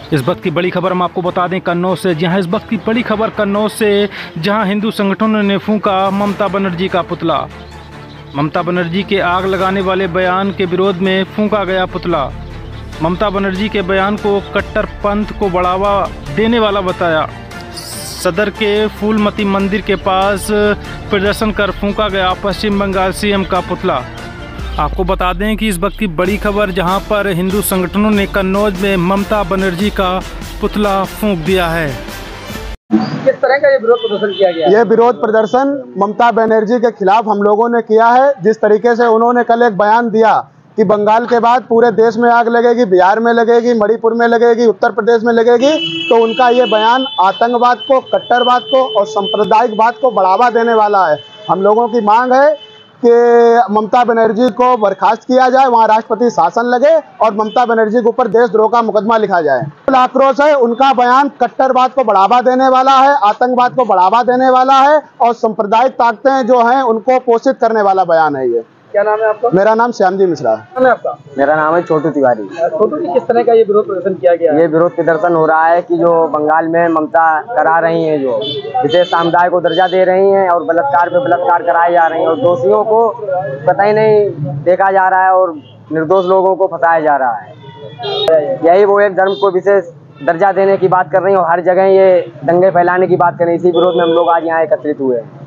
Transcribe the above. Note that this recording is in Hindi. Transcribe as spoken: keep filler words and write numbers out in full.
इस वक्त की बड़ी खबर हम आपको बता दें कन्नौज से, जहां इस वक्त की बड़ी खबर कन्नौज से, जहां हिंदू संगठनों ने फूंका ममता बनर्जी का पुतला। ममता बनर्जी के आग लगाने वाले बयान के विरोध में फूंका गया पुतला। ममता बनर्जी के बयान को कट्टरपंथ को बढ़ावा देने वाला बताया। सदर के फूलमती मंदिर के पास प्रदर्शन कर फूंका गया पश्चिम बंगाल सीएम का पुतला। आपको बता दें कि इस वक्त की बड़ी खबर, जहां पर हिंदू संगठनों ने कन्नौज में ममता बनर्जी का पुतला फूंक दिया है। किस तरह का ये विरोध प्रदर्शन किया गया? ये विरोध प्रदर्शन ममता बनर्जी के खिलाफ हम लोगों ने किया है। जिस तरीके से उन्होंने कल एक बयान दिया कि बंगाल के बाद पूरे देश में आग लगेगी, बिहार में लगेगी, मणिपुर में लगेगी, उत्तर प्रदेश में लगेगी, तो उनका ये बयान आतंकवाद को, कट्टरवाद को और सांप्रदायिकवाद को बढ़ावा देने वाला है। हम लोगों की मांग है कि ममता बनर्जी को बर्खास्त किया जाए, वहां राष्ट्रपति शासन लगे और ममता बनर्जी के ऊपर देशद्रोह का मुकदमा लिखा जाए। आक्रोश है, उनका बयान कट्टरवाद को बढ़ावा देने वाला है, आतंकवाद को बढ़ावा देने वाला है और सांप्रदायिक ताकतें जो हैं उनको पोषित करने वाला बयान है ये। क्या नाम है आपका? मेरा नाम श्यामजी मिश्रा है। नाम है आपका? मेरा नाम है छोटू तिवारी। छोटू जी, किस तरह का ये विरोध प्रदर्शन किया गया? ये विरोध प्रदर्शन हो रहा है कि जो बंगाल में ममता करा रही हैं, जो विशेष समुदाय को दर्जा दे रही हैं और बलात्कार पे बलात्कार कराए जा रही हैं और दोषियों को पता ही नहीं देखा जा रहा है और निर्दोष लोगों को फंसाया जा रहा है। यही वो एक धर्म को विशेष दर्जा देने की बात कर रही है और हर जगह ये दंगे फैलाने की बात कर रही है। इसी विरोध में हम लोग आज यहाँ एकत्रित हुए हैं।